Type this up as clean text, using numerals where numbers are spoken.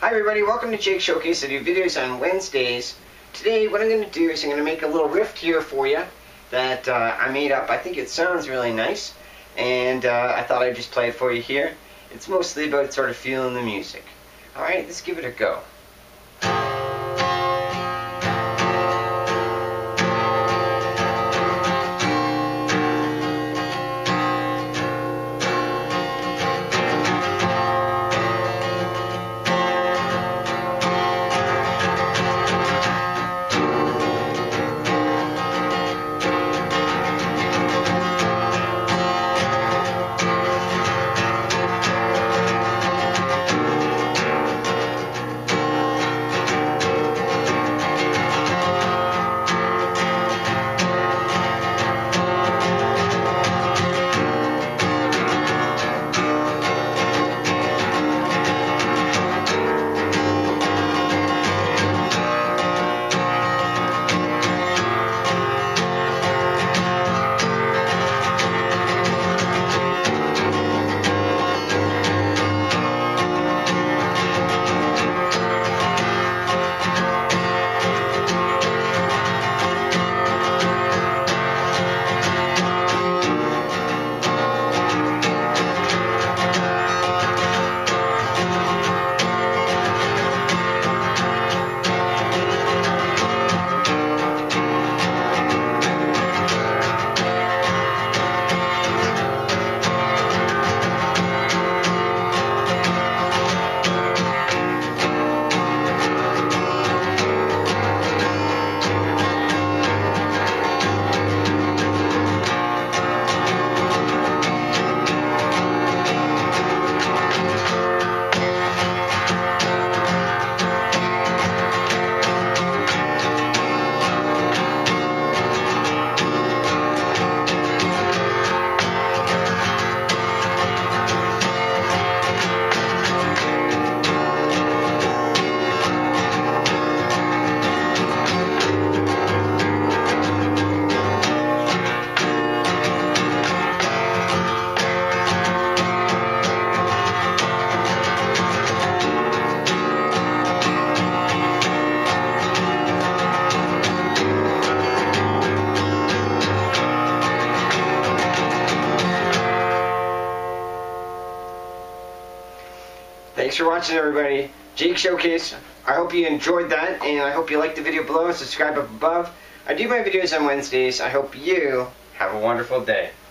Hi everybody, welcome to Jake Showcase. I do videos on Wednesdays. Today what I'm going to do is I'm going to make a little riff here for you that I made up. I think it sounds really nice, and I thought I'd just play it for you here. It's mostly about sort of feeling the music. Alright, let's give it a go. Thanks for watching, everybody. Jake Showcase. I hope you enjoyed that, and I hope you liked the video below and subscribe up above. I do my videos on Wednesdays. I hope you have a wonderful day.